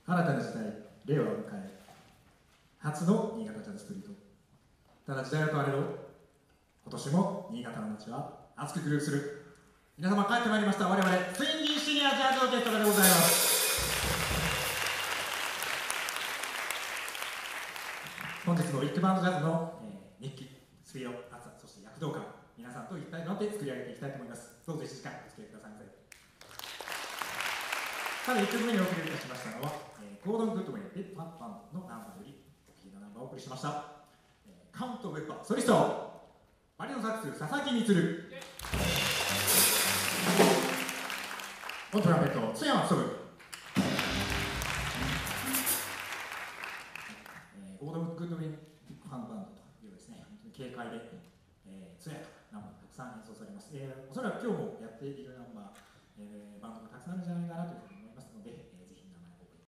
新たな時代、令和を迎え、初の新潟ジャズストリート。ただ時代は変われど、今年も新潟の街は熱くグルーヴする。皆様帰ってまいりました。我々スインギーシニアジャズオーケストラでございます。本日のビッグバンドジャズの、日記、スピード、熱さ、そして躍動感、皆さんと一体となって作り上げていきたいと思います。どうぞ1時間お付き合いくださいませ。さて1曲目にお送りいたしましたのは、ゴードン・グッドウェイ・ビッグバンドのナンバーよりお聴きのナンバーをお送りしました。カウント・ウェッパー、ソリスト、バリのサックス、佐々木充。オントランペット、津山勉。ゴードン・グッドウェイ・ビッグバンドというですね、本当に軽快で、艶やかなナンバーがたくさん演奏されます。おそらく今日もやっているナンバー、バンドがたくさんあるんじゃないかなというふうに